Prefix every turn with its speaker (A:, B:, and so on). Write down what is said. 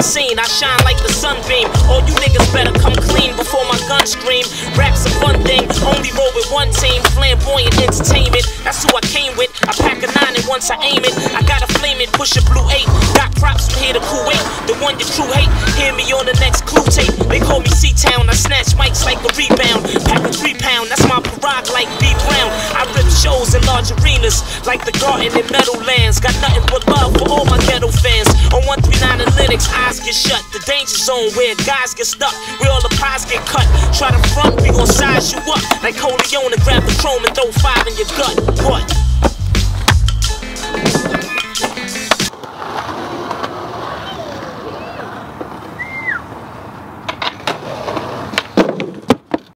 A: scene, I shine like the sunbeam. All you niggas better come clean before my gun scream. Rap's a fun thing, only roll with one team. Flamboyant entertainment, that's who I came with. I pack a 9 and once I aim it, I got a flame it, push a blue 8. Got props from here to Kuwait, the one your crew hate. Hear me on the next clue tape. They call me C-Town, I snatch mics like a rebound. Pack a 3 pound, that's my parag like B Brown. I rip shows in large arenas, like the Garden in Meadowlands. Got nothing but love for all my ghetto fans. On 139 Analytics, eyes get shut. The danger zone where guys get stuck, where all the pies get cut. Try to front, we gon' size you up like Corleone and grab the chrome and throw 5 in your gut. What?